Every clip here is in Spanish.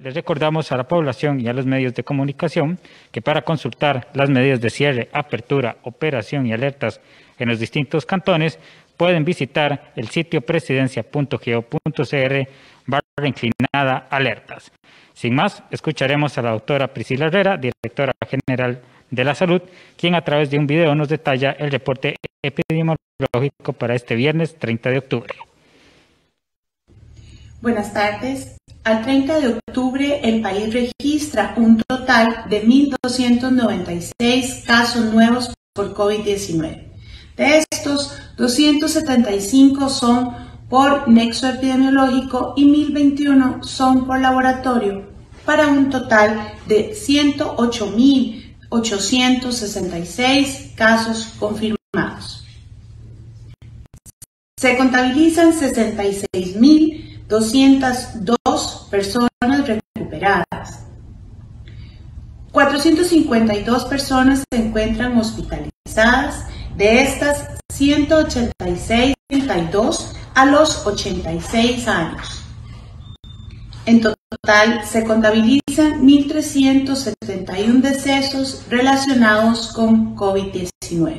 Les recordamos a la población y a los medios de comunicación que para consultar las medidas de cierre, apertura, operación y alertas en los distintos cantones pueden visitar el sitio presidencia.go.cr/inclinada alertas. Sin más, escucharemos a la doctora Priscila Herrera, directora general de la Salud, quien a través de un video nos detalla el reporte epidemiológico para este viernes 30 de octubre. Buenas tardes. Al 30 de octubre, el país registra un total de 1.296 casos nuevos por COVID-19. De estos, 275 son por nexo epidemiológico y 1.021 son por laboratorio, para un total de 108.866 casos confirmados. Se contabilizan 66.202 personas recuperadas. 452 personas se encuentran hospitalizadas, de estas 186 a los 86 años. En total se contabilizan 1.371 decesos relacionados con COVID-19.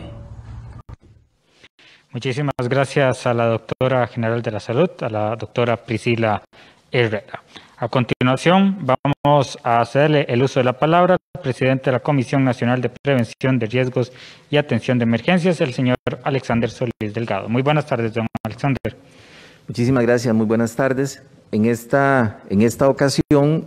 Muchísimas gracias a la doctora general de la Salud, a la doctora Priscila Herrera. A continuación, vamos a hacerle el uso de la palabra al presidente de la Comisión Nacional de Prevención de Riesgos y Atención de Emergencias, el señor Alexander Solís Delgado. Muy buenas tardes, don Alexander. Muchísimas gracias, muy buenas tardes. En esta ocasión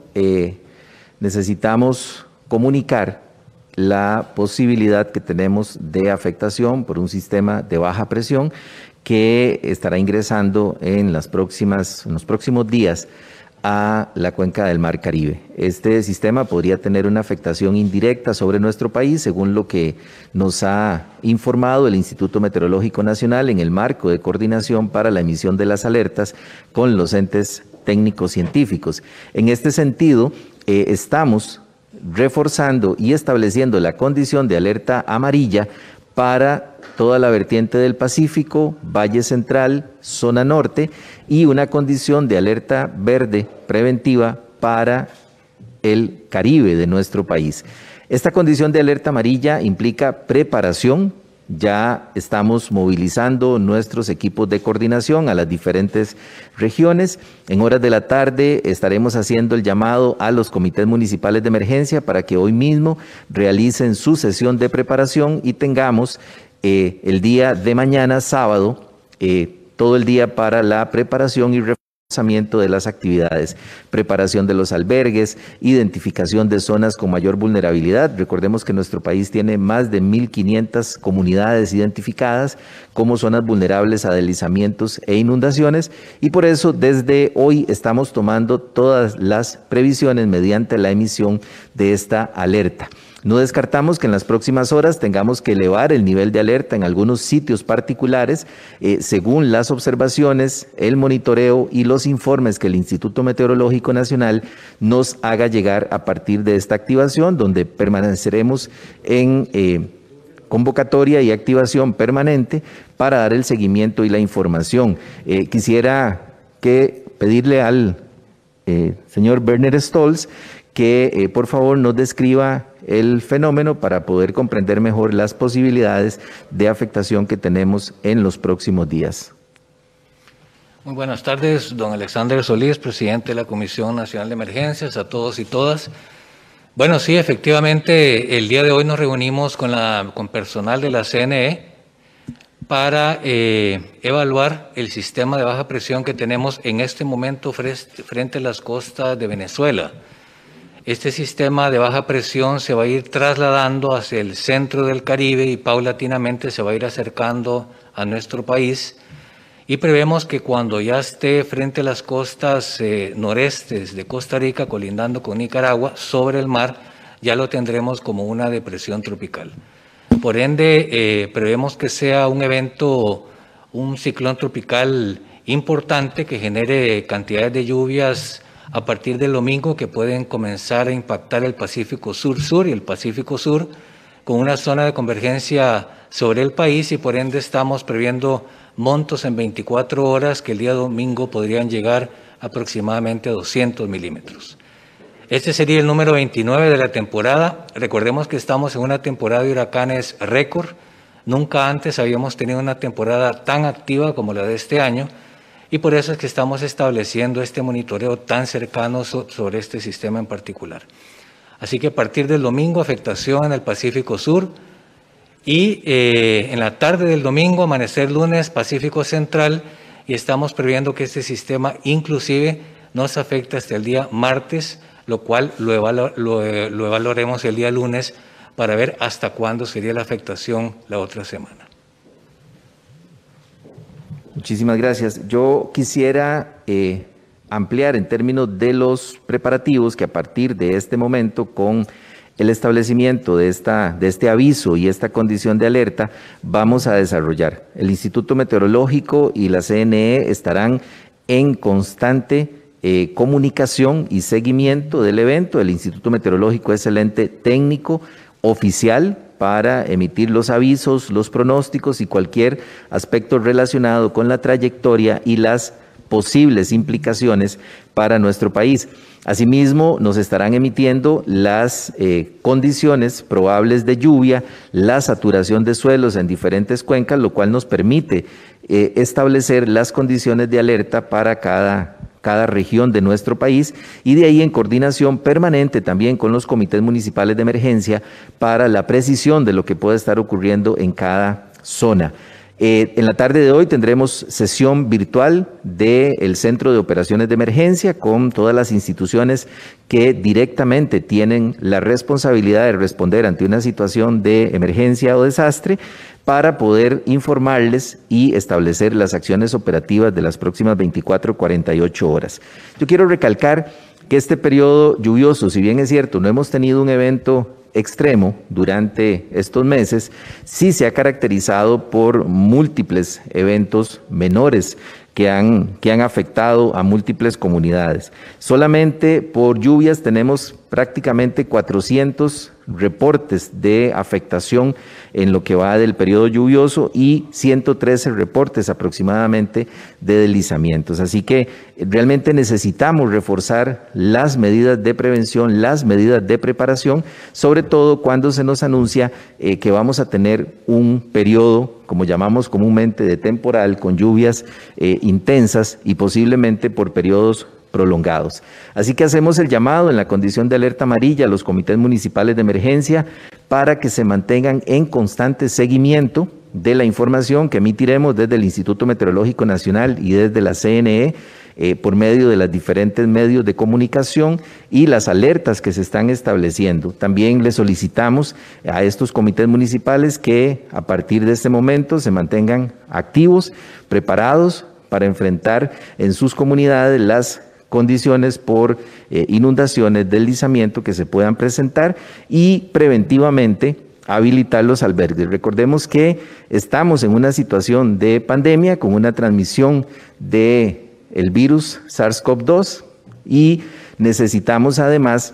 necesitamos comunicar la posibilidad que tenemos de afectación por un sistema de baja presión que estará ingresando en los próximos días a la cuenca del Mar Caribe. Este sistema podría tener una afectación indirecta sobre nuestro país, según lo que nos ha informado el Instituto Meteorológico Nacional en el marco de coordinación para la emisión de las alertas con los entes técnicos científicos. En este sentido, estamos reforzando y estableciendo la condición de alerta amarilla para toda la vertiente del Pacífico, Valle Central, zona norte, y una condición de alerta verde preventiva para el Caribe de nuestro país. Esta condición de alerta amarilla implica preparación. Ya estamos movilizando nuestros equipos de coordinación a las diferentes regiones. En horas de la tarde estaremos haciendo el llamado a los comités municipales de emergencia para que hoy mismo realicen su sesión de preparación y tengamos el día de mañana, sábado, todo el día para la preparación y reforzamiento de las actividades, preparación de los albergues, identificación de zonas con mayor vulnerabilidad. Recordemos que nuestro país tiene más de 1.500 comunidades identificadas como zonas vulnerables a deslizamientos e inundaciones, y por eso desde hoy estamos tomando todas las previsiones mediante la emisión de esta alerta. No descartamos que en las próximas horas tengamos que elevar el nivel de alerta en algunos sitios particulares, según las observaciones, el monitoreo y los informes que el Instituto Meteorológico Nacional nos haga llegar a partir de esta activación, donde permaneceremos en convocatoria y activación permanente para dar el seguimiento y la información. Quisiera pedirle al señor Werner Stolz que por favor nos describa el fenómeno para poder comprender mejor las posibilidades de afectación que tenemos en los próximos días. Muy buenas tardes, don Alexander Solís, presidente de la Comisión Nacional de Emergencias, a todos y todas. Bueno, sí, efectivamente, el día de hoy nos reunimos con personal de la CNE para evaluar el sistema de baja presión que tenemos en este momento frente a las costas de Venezuela. Este sistema de baja presión se va a ir trasladando hacia el centro del Caribe y paulatinamente se va a ir acercando a nuestro país, y prevemos que cuando ya esté frente a las costas norestes de Costa Rica, colindando con Nicaragua, sobre el mar, ya lo tendremos como una depresión tropical. Por ende, prevemos que sea un evento, un ciclón tropical importante que genere cantidades de lluvias a partir del domingo que pueden comenzar a impactar el Pacífico Sur-Sur y el Pacífico Sur, con una zona de convergencia sobre el país, y por ende estamos previendo montos en 24 horas que el día domingo podrían llegar aproximadamente a 200 milímetros. Este sería el número 29 de la temporada. Recordemos que estamos en una temporada de huracanes récord. Nunca antes habíamos tenido una temporada tan activa como la de este año y por eso es que estamos estableciendo este monitoreo tan cercano sobre este sistema en particular. Así que a partir del domingo, afectación en el Pacífico Sur y en la tarde del domingo, amanecer lunes, Pacífico Central, y estamos previendo que este sistema inclusive nos afecta hasta el día martes, lo cual lo evaluaremos el día lunes para ver hasta cuándo sería la afectación la otra semana. Muchísimas gracias. Yo quisiera ampliar en términos de los preparativos que a partir de este momento, con el establecimiento de este aviso y esta condición de alerta, vamos a desarrollar. El Instituto Meteorológico y la CNE estarán en constante comunicación y seguimiento del evento. El Instituto Meteorológico es el ente técnico oficial para emitir los avisos, los pronósticos y cualquier aspecto relacionado con la trayectoria y las posibles implicaciones para nuestro país. Asimismo, nos estarán emitiendo las condiciones probables de lluvia, la saturación de suelos en diferentes cuencas, lo cual nos permite establecer las condiciones de alerta para cada región de nuestro país, y de ahí en coordinación permanente también con los comités municipales de emergencia para la precisión de lo que puede estar ocurriendo en cada zona. En la tarde de hoy tendremos sesión virtual del Centro de Operaciones de Emergencia con todas las instituciones que directamente tienen la responsabilidad de responder ante una situación de emergencia o desastre, para poder informarles y establecer las acciones operativas de las próximas 24 o 48 horas. Yo quiero recalcar que este periodo lluvioso, si bien es cierto, no hemos tenido un evento extremo durante estos meses, sí se ha caracterizado por múltiples eventos menores que han afectado a múltiples comunidades. Solamente por lluvias tenemos prácticamente 400 reportes de afectación en lo que va del periodo lluvioso y 113 reportes aproximadamente de deslizamientos. Así que realmente necesitamos reforzar las medidas de prevención, las medidas de preparación, sobre todo cuando se nos anuncia que vamos a tener un periodo, como llamamos comúnmente, de temporal, con lluvias intensas y posiblemente por periodos prolongados. Así que hacemos el llamado en la condición de alerta amarilla a los comités municipales de emergencia para que se mantengan en constante seguimiento de la información que emitiremos desde el Instituto Meteorológico Nacional y desde la CNE por medio de los diferentes medios de comunicación y las alertas que se están estableciendo. También le solicitamos a estos comités municipales que a partir de este momento se mantengan activos, preparados para enfrentar en sus comunidades las condiciones por inundaciones, deslizamiento que se puedan presentar y preventivamente habilitar los albergues. Recordemos que estamos en una situación de pandemia con una transmisión del virus SARS-CoV-2 y necesitamos además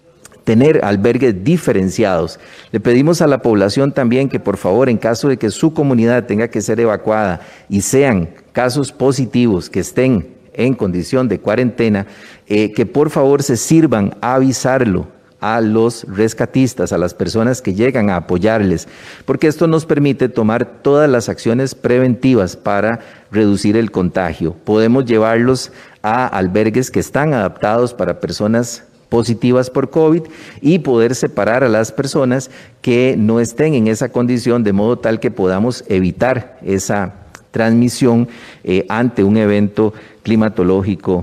tener albergues diferenciados. Le pedimos a la población también que por favor, en caso de que su comunidad tenga que ser evacuada y sean casos positivos que estén en condición de cuarentena, que por favor se sirvan a avisarlo a los rescatistas, a las personas que llegan a apoyarles, porque esto nos permite tomar todas las acciones preventivas para reducir el contagio. Podemos llevarlos a albergues que están adaptados para personas positivas por COVID y poder separar a las personas que no estén en esa condición, de modo tal que podamos evitar esa transmisión ante un evento climatológico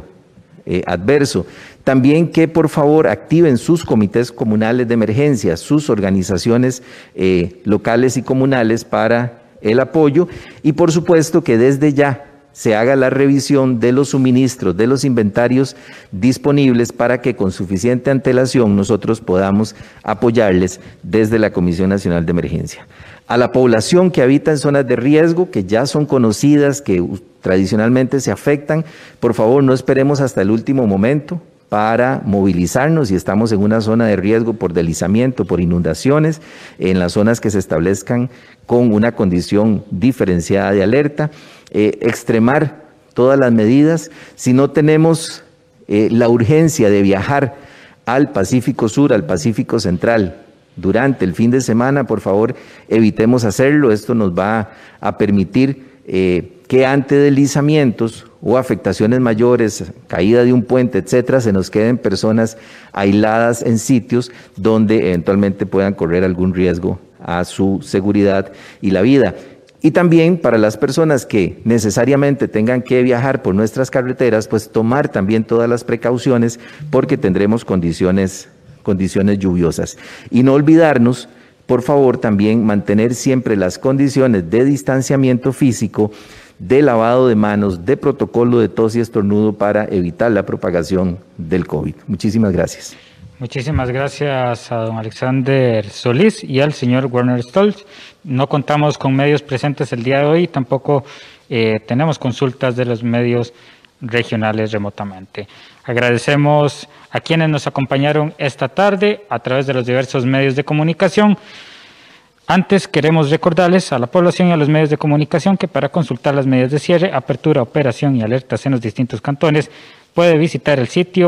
adverso. También que por favor activen sus comités comunales de emergencia, sus organizaciones locales y comunales para el apoyo, y por supuesto que desde ya se haga la revisión de los suministros, de los inventarios disponibles para que con suficiente antelación nosotros podamos apoyarles desde la Comisión Nacional de Emergencia. A la población que habita en zonas de riesgo, que ya son conocidas, que tradicionalmente se afectan, por favor no esperemos hasta el último momento para movilizarnos si estamos en una zona de riesgo por deslizamiento, por inundaciones, en las zonas que se establezcan con una condición diferenciada de alerta, extremar todas las medidas. Si no tenemos la urgencia de viajar al Pacífico Sur, al Pacífico Central, durante el fin de semana, por favor, evitemos hacerlo. Esto nos va a permitir que ante deslizamientos o afectaciones mayores, caída de un puente, etcétera, se nos queden personas aisladas en sitios donde eventualmente puedan correr algún riesgo a su seguridad y la vida. Y también para las personas que necesariamente tengan que viajar por nuestras carreteras, pues tomar también todas las precauciones porque tendremos condiciones lluviosas. Y no olvidarnos, por favor, también mantener siempre las condiciones de distanciamiento físico, de lavado de manos, de protocolo de tos y estornudo para evitar la propagación del COVID. Muchísimas gracias. Muchísimas gracias a don Alexander Solís y al señor Werner Stolz. No contamos con medios presentes el día de hoy, tampoco tenemos consultas de los medios regionales remotamente. Agradecemos a quienes nos acompañaron esta tarde a través de los diversos medios de comunicación. Antes queremos recordarles a la población y a los medios de comunicación que para consultar las medidas de cierre, apertura, operación y alertas en los distintos cantones puede visitar el sitio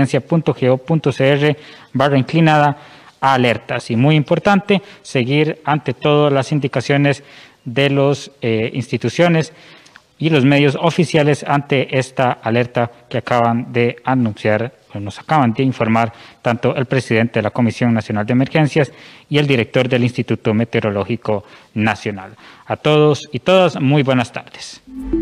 presidencia.go.cr/alertas. Y muy importante, seguir ante todo las indicaciones de las instituciones y los medios oficiales ante esta alerta que acaban de anunciar, o nos acaban de informar tanto el presidente de la Comisión Nacional de Emergencias y el director del Instituto Meteorológico Nacional. A todos y todas, muy buenas tardes.